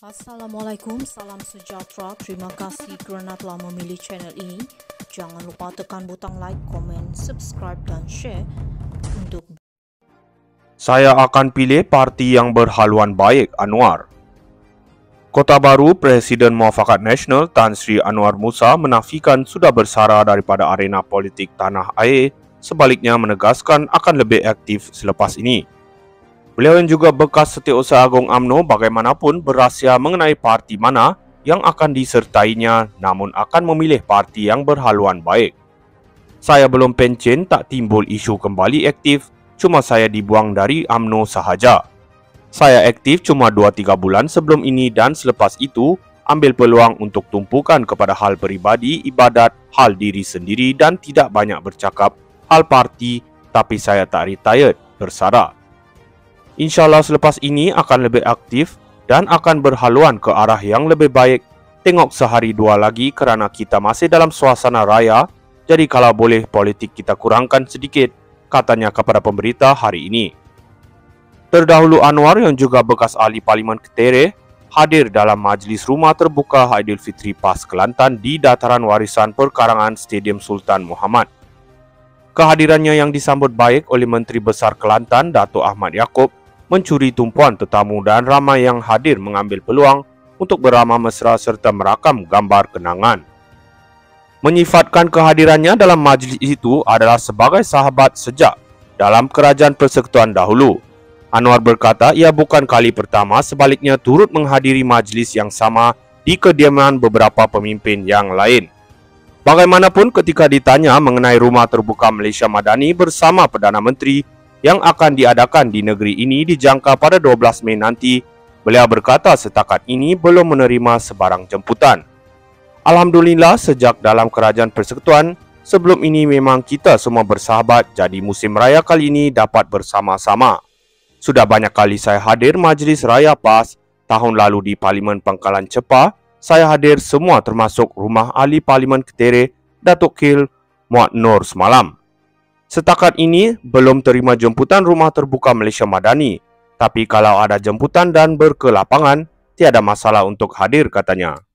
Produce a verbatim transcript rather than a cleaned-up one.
Assalamualaikum, salam sejahtera. Terima kasih kerana telah memilih channel ini. Jangan lupa tekan butang like, komen, subscribe dan share untuk Saya akan pilih parti yang berhaluan baik, Anwar. Kota Baru, Presiden Muafakat Nasional Tan Sri Anwar Musa menafikan sudah bersara daripada arena politik tanah air, sebaliknya menegaskan akan lebih aktif selepas ini. Beliau yang juga bekas Setiausaha Agung U M N O bagaimanapun berahsia mengenai parti mana yang akan disertainya, namun akan memilih parti yang berhaluan baik. Saya belum pencen tak timbul isu kembali aktif, cuma saya dibuang dari U M N O sahaja. Saya aktif cuma dua tiga bulan sebelum ini dan selepas itu ambil peluang untuk tumpukan kepada hal peribadi, ibadat, hal diri sendiri dan tidak banyak bercakap hal parti, tapi saya tak retired, bersara. InsyaAllah selepas ini akan lebih aktif dan akan berhaluan ke arah yang lebih baik. Tengok sehari dua lagi kerana kita masih dalam suasana raya, jadi kalau boleh politik kita kurangkan sedikit, katanya kepada pemberita hari ini. Terdahulu Anwar yang juga bekas ahli Parlimen Ketere hadir dalam majlis rumah terbuka Aidilfitri PAS Kelantan di dataran warisan perkarangan Stadium Sultan Muhammad. Kehadirannya yang disambut baik oleh Menteri Besar Kelantan Dato' Ahmad Yaakob mencuri tumpuan tetamu dan ramai yang hadir mengambil peluang untuk beramah mesra serta merakam gambar kenangan. Menyifatkan kehadirannya dalam majlis itu adalah sebagai sahabat sejak dalam kerajaan persekutuan dahulu. Anwar berkata ia bukan kali pertama, sebaliknya turut menghadiri majlis yang sama di kediaman beberapa pemimpin yang lain. Bagaimanapun ketika ditanya mengenai Rumah Terbuka Malaysia Madani bersama Perdana Menteri yang akan diadakan di negeri ini dijangka pada dua belas Mei nanti, beliau berkata setakat ini belum menerima sebarang jemputan. Alhamdulillah sejak dalam kerajaan persekutuan, sebelum ini memang kita semua bersahabat, jadi musim raya kali ini dapat bersama-sama. Sudah banyak kali saya hadir majlis raya PAS, tahun lalu di Parlimen Pangkalan Cepa, saya hadir semua termasuk rumah ahli Parlimen Ketere, Datuk Khil Muad Noor semalam. Setakat ini belum terima jemputan Rumah Terbuka Malaysia Madani, tapi kalau ada jemputan dan berkelapangan, tiada masalah untuk hadir, katanya.